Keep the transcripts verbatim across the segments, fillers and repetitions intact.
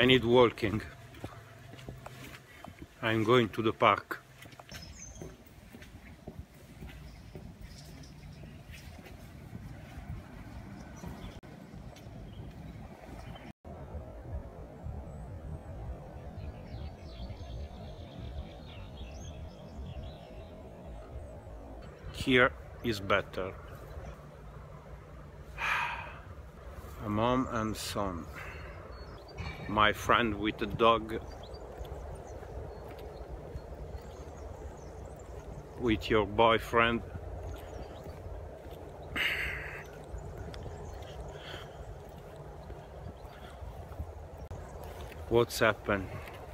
I need walking. I'm going to the park. Here is better. A mom and son. My friend with a dog. With your boyfriend. What's happened?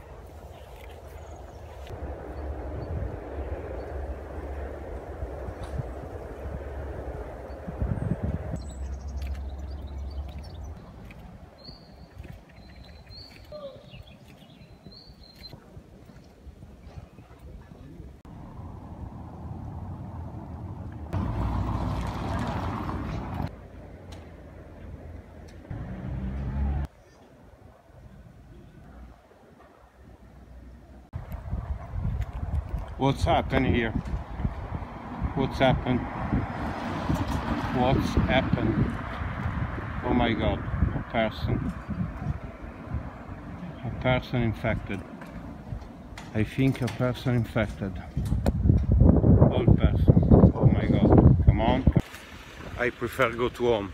What's happened here? What's happened? What's happened? Oh my god, a person. A person infected. I think a person infected. Old person. Oh my god, come on. I prefer go to home.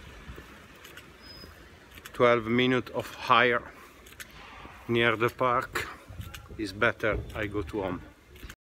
twelve minutes of hire near the park is better. I go to home.